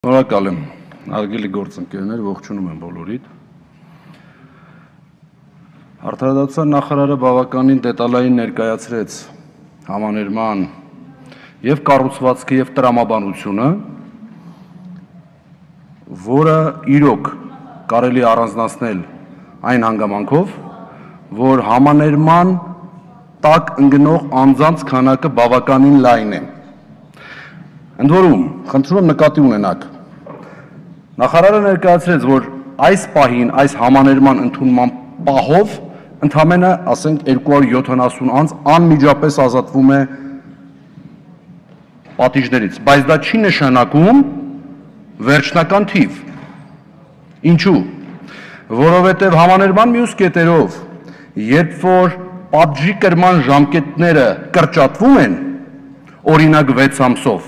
Շնորհակալ եմ, հարգելի գործընկերներ, ողջունում եմ բոլորիդ։ Արդարադատության նախարարը բավականին դետալային ներկայացրեց համաներման եւ կառուցվածքը եւ տրամաբանությունը, որը իրոք կարելի առանձնացնել այն հանգամանքով, որ համաներման տակ ընկնող անձանց քանակը բավականին լայն է։ Ընդ որում, խնդրում եմ նկատի ունենաք, նախարարը ներկայացրեց, որ այս պահին, այս համաներման ընդունման պահով ընդամենը, ասենք, 270 անձ անմիջապես ազատվում է պատիժներից, բայց դա չի նշանակում վերջնական թիվ։ Ինչու՞։ Որովհետև համաներման մյուս կետերով, երբ որ պատժի կրման ժամկետները կրճատվում են, օրինակ 6 ամսով,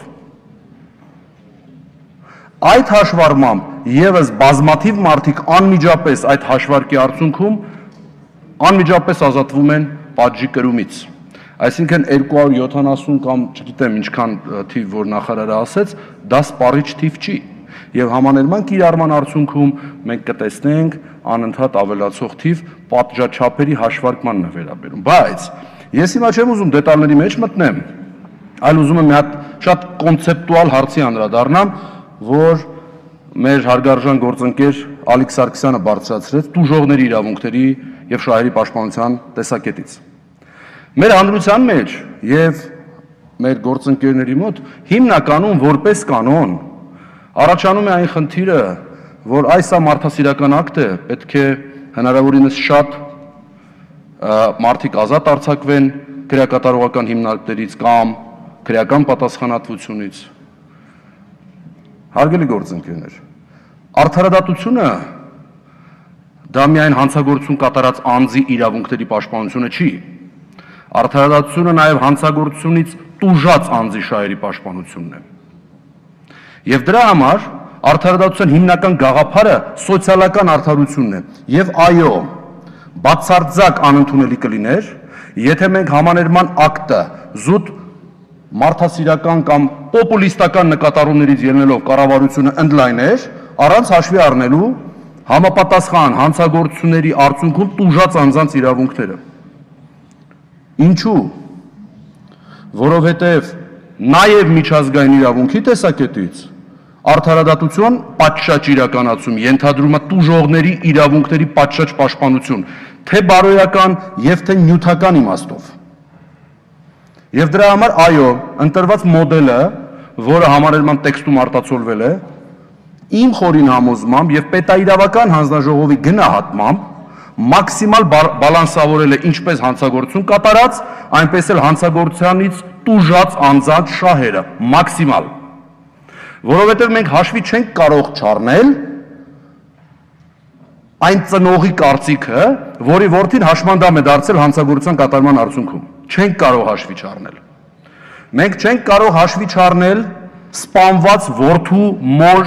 այդ հաշվառմամբ եւս բազմաթիվ մարդիկ անմիջապես այդ հաշվարկի արդյունքում անմիջապես ազատվում են պատժի կրումից։ Այսինքն 270 կամ չգիտեմ ինչքան թիվ, որ նախարարը ասեց, դա սպառիչ թիվ չի։ Եվ համաներման կիրառման արդյունքում մենք կտեսնենք անընդհատ ավելացող թիվ պատժաչափերի հաշվարկմանն է վերաբերում։ Բայց ես հիմա չեմ ուզում դետալների մեջ մտնեմ, այլ ուզում եմ մի հատ շատ կոնցեպտուալ հարցի անդրադառնամ, որ մեր հարգարժան գործընկեր Ալիկ Սարգսյանը բարձրացրեց տուժողների իրավունքների եւ շահերի պաշտպանության տեսակետից։ Մեր հանրության մեջ եւ մեր գործընկերների մոտ հիմնականում որպես կանոն առաջանում է այն խնդիրը, որ այս մարդասիրական ակտը պետք է հնարավորինս շատ մարդիկ ազատ արձակվեն քրեակատարողական հիմնարկներից կամ քրեական պատասխանատվությունից։ Հարգելի գործընկերներ, արդարադատությունը դա միայն հանցագործություն կատարած անձի իրավունքների պաշտպանությունը չի։ Արդարադատությունը նաև հանցագործությունից տուժած անձի շահերի պաշտպանությունն է։ Եվ դրա համար արդարադատության հիմնական գաղափարը սոցիալական արդարությունն է։ Եվ այո, բացարձակ անընդունելի կլիներ, եթե մենք համաներման ակտը զուտ մարդասիրական կամ պոպուլիստական նկատառումներից ելնելով կառավարությունը ընդլայներ, առանց հաշվի առնելու համապատասխան հանցագործությունների արդյունքում տուժած անձանց իրավունքները։ Ինչու՞։ Որովհետև նաև միջազգային իրավունքի տեսակետից արդարադատություն պատշաճ իրականացում ենթադրում է տուժողների իրավունքների պատշաճ պաշտպանություն, թե բարոյական եւ թե նյութական իմաստով։ Եվ դրա համար այո, ընտրված մոդելը, որը համաներման տեքստում արտացոլվել է, իմ խորին համոզմամբ եւ պետաիրավական հանձնաժողովի գնահատմամբ մաքսիմալ բալանսավորել է ինչպես հանցագործություն կատարած, այնպես էլ հանցագործությանից տուժած անձանց շահերը, մաքսիմալ։ Որովհետեւ մենք հաշվի չենք կարող չառնել այն ծնողի կարծիքը, որի որդին հաշմանդամ է դարձել հանցագործության կատարման արդյունքում։ Չենք կարող հաշվի չառնել։ Մենք չենք կարող հաշվի չառնել սպանված որդու մոր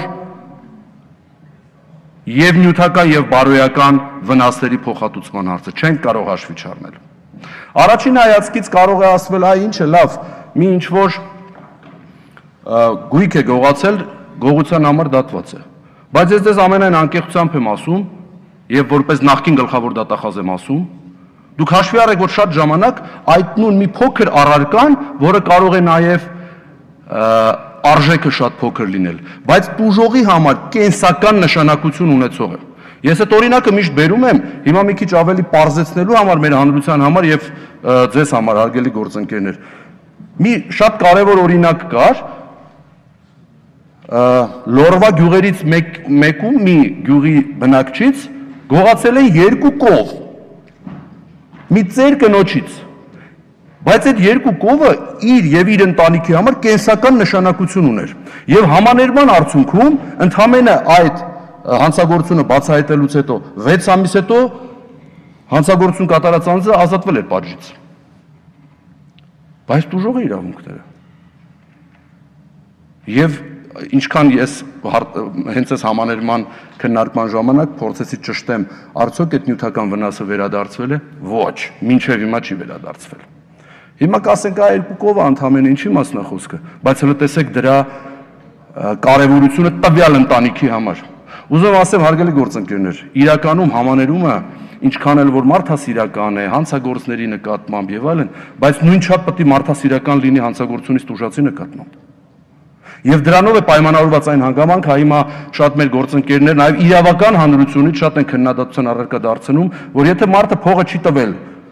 եւ նյութական եւ բարոյական վնասների փոխհատուցման հարցը, չենք կարող հաշվի չառնել։ Առաջին հայացքից կարող է ասվել, այ ինչ է, լավ, մի ինչ որ գույք է գողացել, գողության համար դատված է։ Բայց ես դες ամենայն անկեղծությամբ եմ ասում եւ որպես նախկին գլխավոր դատախազ եմ ասում, դուք հաշվի առեք, որ շատ ժամանակ այդ նույն մի փոքր առարկան, որը կարող է նաև արժեքը շատ փոքր լինել, բայց տուժողի համար կենսական նշանակություն ունեցող է։ Ես այդ օրինակը միշտ բերում եմ, հիմա մի քիչ ավելի պարզեցնելու համար մեր հանրության համար եւ ձեզ համար, հարգելի գործընկերներ։ Մի շատ կարևոր օրինակ կար, Լորվա գյուղերից մեկում մի գյուղի բնակչից գողացել են 2 կով։ Մի ծեր կնոջից, բայց այդ 2 կովը իր եւ իր ընտանիքի համար կենսական նշանակություն ուներ եւ համաներման արդյունքում ընդամենը այդ հանցագործությունը բացահայտելուց հետո 6 ամիս հետո հանցագործություն կատարած անձը ազատվել էր պատժից։ Բայց տուժող է իրավունքները։ Եվ ինչքան ես հենց այս համաներման քննարկման ժամանակ փորձեցի ճշտեմ, արդյոք այդ նյութական վնասը վերադարձվել է։ Ոչ, մինչև հիմա չի վերադարձվել։ Հիմա կասենք, այ 2 կովը ընդամենը ինչի մասն է խոսքը, բայց հələ տեսեք դրա կարևորությունը տվյալ ընտանիքի համար։ Ուզում ասեմ, հարգելի գործընկերներ, իրականում համաներումը ինչքան էլ որ մարդասիրական է հանցագործների նկատմամբ եւ այլն, բայց նույնչափ պետք է մարդասիրական լինի հանցագործությունից տուժածի նկատմամբ։ Եվ դրանով է պայմանավորված այն հանգամանքը, հիմա շատ մեր գործընկերներ նաեւ իրավական հանրությունից շատ են քննադատության առարկա դարձնում, որ եթե մարդը փողը չի տվել,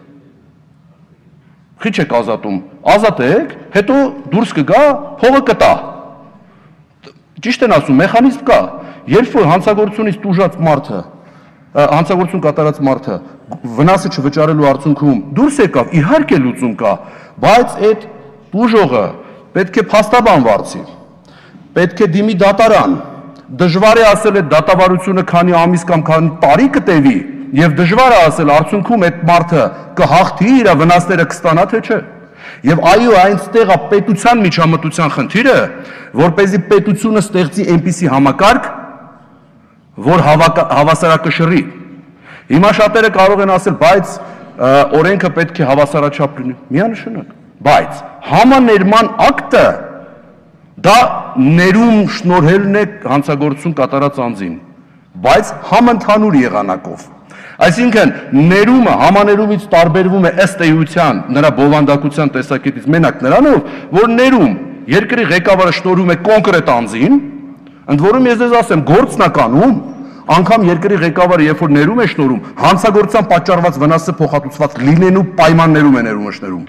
խիչ եք ազատում, ազատեք, հետո դուրս կգա, փողը կտա։ Ճիշտ են ասում, մեխանիզմ կա, երբ որ հանցագործությունից տուժած մարդը, հանցագործություն կատարած մարդը վնասը չվճարելու արդյունքում դուրս եկավ, իհարկե լուծում կա, բայց այդ տուժողը պետք է փաստաբան վարձի, պետք է դիմի դատարան, դժվար է ասել այդ դատավարությունը քանի ամիս կամ քանի տարի կտևի, եւ դժվար է ասել արդյունքում այդ մարդը կհաղթի, իր վնասները կստանա թե չէ։ Եվ այո, այնտեղ է պետության միջամտության խնդիրը, որպեսզի պետությունը ստեղծի այնպիսի համակարգ, որ հավասարակշռի։ Հիմա շատերը կարող են ասել, բայց օրենքը պետք է հավասարաչափ լինի։ Միանշանակ, բայց համաներման ակտը դա ներում շնորհելն է հանցագործություն կատարած անձին, բայց համընդհանուր եղանակով։ Այսինքն ներումը համաներումից տարբերվում է ըստ էության նրա բովանդակության տեսակետից մենակ նրանով, որ ներում երկրի ղեկավարը շնորհում է կոնկրետ անձին, ընդ որում ես ձեզ ասեմ, գործնականում անգամ երկրի ղեկավարը երբ որ ներում է շնորհում, հանցագործության պատճառված վնասը փոխհատուցված լինելու պայմաններում է ներումը շնորհում։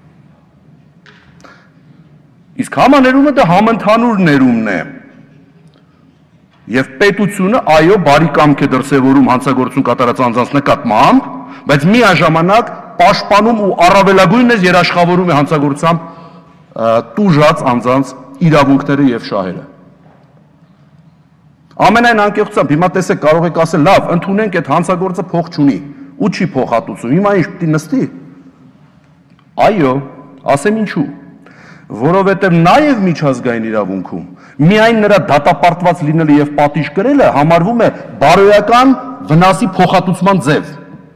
Իսկ համաներումը դա համընդհանուր ներումն է։ Եվ պետությունը այո բարի կամք է դրսևորում հանցագործություն կատարած անձանց նկատմամբ, բայց միաժամանակ պաշտպանում ու առավելագույնս երաշխավորում է հանցագործությամբ տուժած անձանց իրավունքները եւ շահերը։ Ամենայն անկեղծությամբ հիմա տեսեք կարող եք ասել լավ, ընդունենք այդ հանցագործը փող չունի ու չի փոխհատուցում։ Հիմա ինչ պիտի նստի։ Այո, ասեմ ինչու։ Որովհետև նաև միջազգային իրավունքում միայն նրա դատապարտված լինելը եւ պատիժ կրելը համարվում է բարոյական վնասի փոխհատուցման ձև։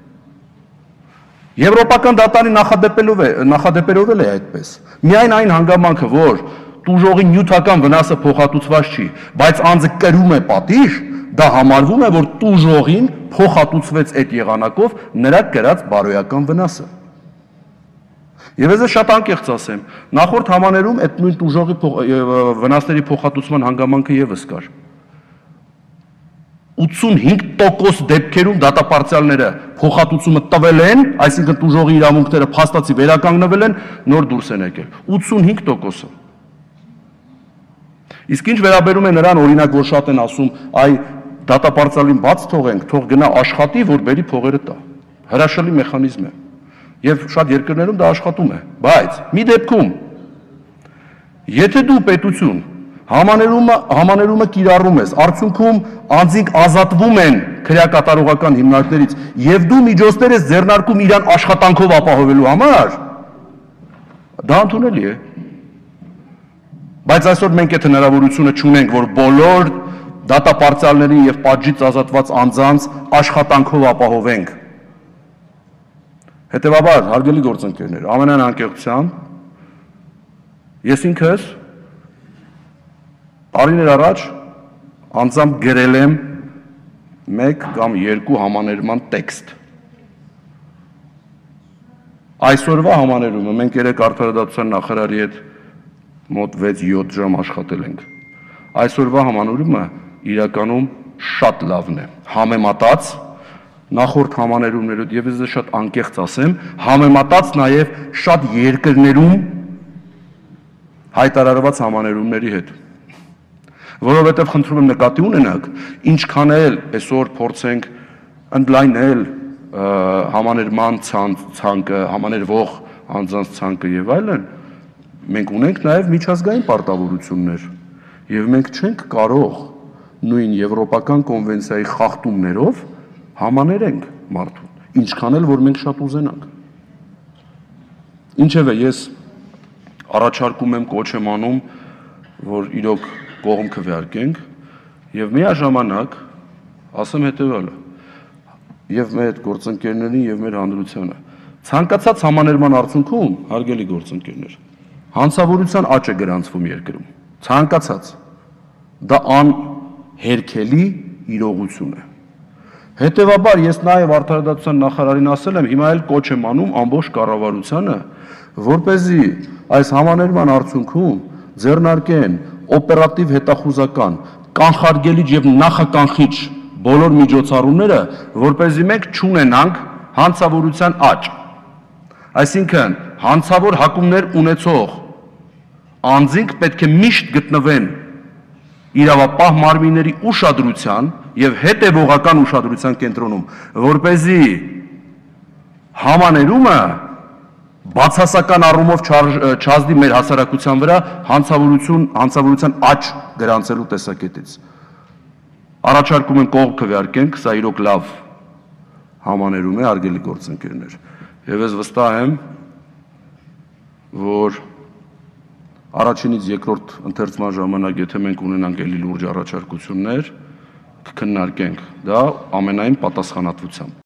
Եվրոպական դատարանի նախադեպերով է այդպես։ Միայն այն հանգամանքը, որ տուժողի նյութական վնասը փոխհատուցված չի, բայց անձը կրում է պատիժ, դա համարվում է, որ տուժողին փոխհատուցվեց այդ եղանակով նրա կրած բարոյական վնասը։ Եվ ես շատ անկեղծ ասեմ, նախորդ համաներում այդ նույն տուժողի վնասների փոխհատուցման հանգամանքը եւս կար։ 85% դեպքերում դատապարտյալները փոխհատուցումը տվել են, այսինքն տուժողի իրավունքները փաստացի վերականգնվել են, նոր դուրս են եկել։ 85%-ը։ Իսկ ինչ վերաբերում է նրան, օրինակ, որ շատ են ասում, այ դատապարտյալին բաց թողենք, թող գնա աշխատի, որ բերի փողերը տա։ Հրաշալի մեխանիզմ է։ Եվ շատ երկրներում դա աշխատում է, բայց մի դեպքում եթե դու պետություն համաներումը կիրառում ես, արդյունքում անձինք ազատվում են քրեակատարողական հիմնարկներից եւ դու միջոցներ ես ձեռնարկում իրան աշխատանքով ապահովելու համար, դա ընդունելի է։ Բայց այսօր մենք այդ հնարավորությունը չունենք, որ բոլոր դատապարտյալներին եւ պատժից ազատված անձանց աշխատանքով ապահովենք։ Հետևաբար, հարգելի գործընկերներ, ամենայն անկեղծությամբ ես ինքս տարիներ առաջ անձամբ գրել եմ 1 կամ 2 համաներման տեքստ։ Այսօրվա համաներումը մենք երեք արդարադատության նախարարի հետ մոտ 6-7 ժամ աշխատել ենք։ Այսօրվա համաներումը իրականում շատ լավն է, համեմատած նախորդ համաներումներով եւ ես շատ անկեղծ ասեմ, համեմատած նաեւ շատ երկրներում հայտարարված համաներումների հետ։ Որովհետեւ խնդրում եմ նկատի ունենաք, ինչքան էլ այսօր փորձենք ընդլայնել համաներման ցանկը, համաներվող անձանց ցանկը եւ այլն, մենք ունենք նաեւ միջազգային պարտավորություններ եւ մենք չենք կարող նույն եվրոպական կոնվենցիայի խախտումներով համաներենք մարդուն, ինչքան էլ որ մենք շատ ուզենանք։ Ինչևէ, ես առաջարկում եմ, կոչ եմ անում, որ իրոք կողմ քվեարկենք եւ միաժամանակ ասեմ հետեւյալը, եւ մեր գործընկերներին եւ մեր հանրությանը։ Ցանկացած համաներման արդյունքում, հարգելի գործընկերներ, հանցավորության աճ է գրանցվում երկրում։ Ցանկացած։ դա անհերքելի իրողություն է։ Հետևաբար ես նաև արդարադատության նախարարին ասել եմ, հիմա էլ կոչ եմ անում ամբողջ կառավարությանը, որպեսզի այս համաներման արդյունքում ձեռնարկեն օպերատիվ հետախուզական, կանխարգելիչ եւ նախականխիչ բոլոր միջոցառումները, որպեսզի մենք չունենանք հանցավորության աճ։ Այսինքն հանցավոր հակումներ ունեցող անձինք պետք է միշտ գտնվեն իրավապահ մարմինների ուշադրության եւ հետեւողական ուշադրության կենտրոնում, որպեսզի համաներումը բացասական առումով չազդի մեր հասարակության վրա հանցավորության աճ գրանցելու տեսակետից։ Առաջարկում եմ կողմ քվեարկենք, սա իրոք լավ համաներում է, հարգելի գործընկերներ։ Եվ ես վստահ եմ, որ առաջինից երկրորդ ընթերցման ժամանակ, եթե մենք ունենանք ելի լուրջ առաջարկություններ, կքննարկենք դա ամենայն պատասխանատվությամբ։